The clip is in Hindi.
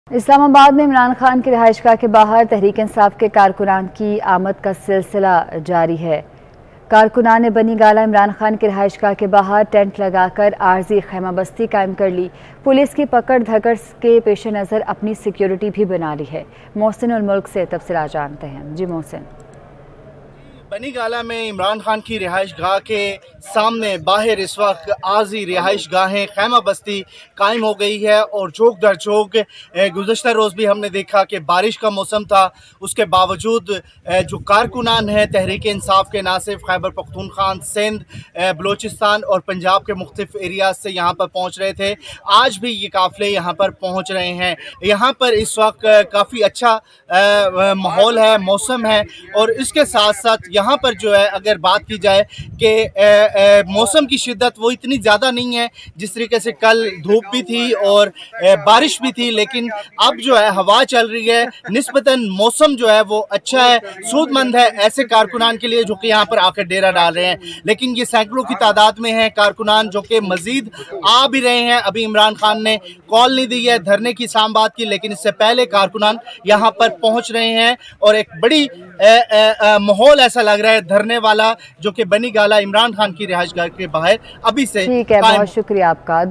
इस्लामाबाद में इमरान खान की रिहाइशगाह के बाहर तहरीक इंसाफ के कारकुनान की आमद का सिलसिला जारी है। कारकुनान ने बनी गाला इमरान खान की रिहाइशगाह के बाहर टेंट लगाकर आर्जी खैमा बस्ती कायम कर ली। पुलिस की पकड़ धकड़ के पेश नज़र अपनी सिक्योरिटी भी बना ली है। मोहसिन उल मुल्क से तफसीलात जानते हैं। जी मोहसिन। बनी गाला में इमरान खान की रिहाइश गाह के सामने बाहर इस वक्त आर्जी रिहाइश गाहें खैमा बस्ती कायम हो गई है और चौक दर चौक गुज़श्ता रोज़ भी हमने देखा कि बारिश का मौसम था, उसके बावजूद जो कारकुनान हैं तहरीक इंसाफ के ना सिर्फ खैबर पख्तूनख्वा, सिंध, बलोचिस्तान और पंजाब के मुख्तलिफ एरियाज से यहाँ पर पहुँच रहे थे। आज भी ये काफ़िले यहाँ पर पहुँच रहे हैं। यहाँ पर इस वक्त काफ़ी अच्छा माहौल है, मौसम है और इसके साथ साथ यहाँ पर जो है अगर बात की जाए कि मौसम की शिद्दत वो इतनी ज़्यादा नहीं है। जिस तरीके से कल धूप भी थी और बारिश भी थी, लेकिन अब जो है हवा चल रही है, निस्बतन मौसम जो है वो अच्छा है, सूदमंद है ऐसे कारकुनान के लिए जो कि यहाँ पर आकर डेरा डाल रहे हैं। लेकिन ये सैकड़ों की तादाद में है कारकुनान जो कि मजीद आ भी रहे हैं। अभी इमरान खान ने कॉल नहीं दी है धरने की शाम बात की, लेकिन इससे पहले कारकुनान यहाँ पर पहुँच रहे हैं और एक बड़ी माहौल ऐसा लग रहा है धरने वाला जो कि बनी गाला इमरान खान की रिहाइशगाह के बाहर अभी से। ठीक है, बहुत शुक्रिया आपका।